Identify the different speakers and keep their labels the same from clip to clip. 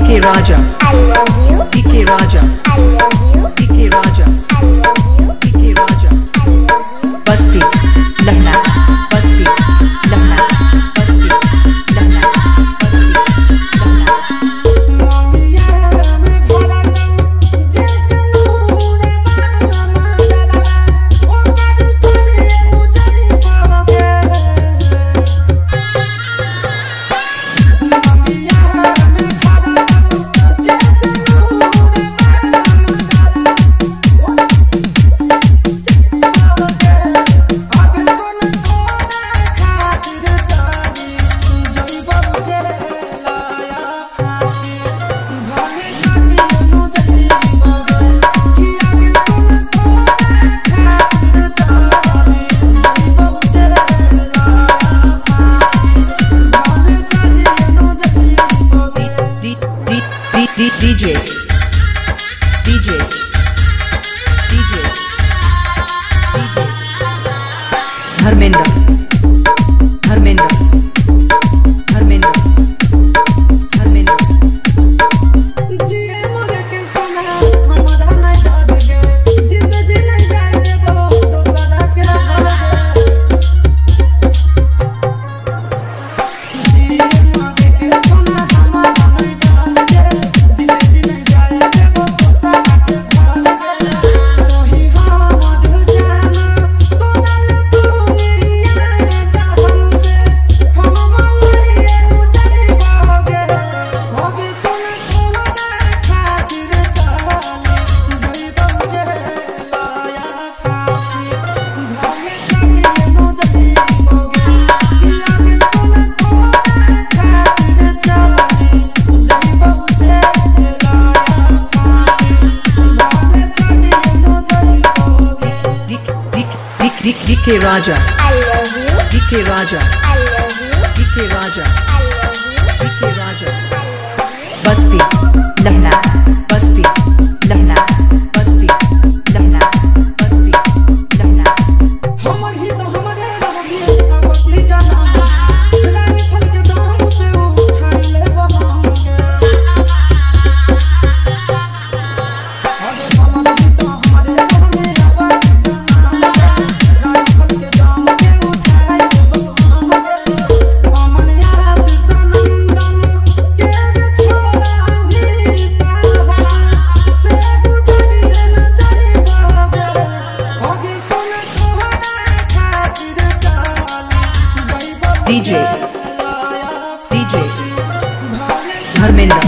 Speaker 1: DK Raja,
Speaker 2: I love you.
Speaker 1: DK Raja,
Speaker 2: I love you.
Speaker 1: DK Raja,
Speaker 2: I love you.
Speaker 1: DK Raja,
Speaker 2: I love you.
Speaker 1: Basti, Lucknow, Basti, Lucknow, Basti, Lucknow, Basti, Lucknow. DJ Dharmendra DK Raja,
Speaker 2: I love you.
Speaker 1: DK Raja,
Speaker 2: I love you.
Speaker 1: DK Raja,
Speaker 2: I love you.
Speaker 1: DK Raja,
Speaker 2: I love you.
Speaker 1: Basti, Lucknow, Basti, Lucknow, Basti, Lucknow, Basti, Lucknow.
Speaker 3: हमर ही तो हमारे रवि बदली जाना रानी फल के दाम से उठा ले बहाम के अरे हमर ही तो हमारे रवि बदली जाना रानी फल के दाम से उठा ले बहाम के अमन यार सनंदन के छोड़ा ही पावा से गुजरिए न जाइबा होगी सुन
Speaker 1: DJ Dharmendra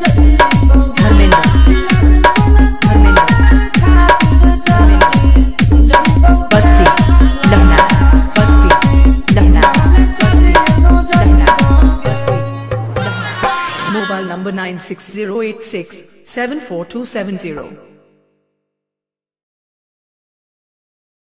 Speaker 1: Basti, Lucknow, Basti, Lucknow, Basti, Lucknow, Basti, Lucknow. Mobile number 9608674270.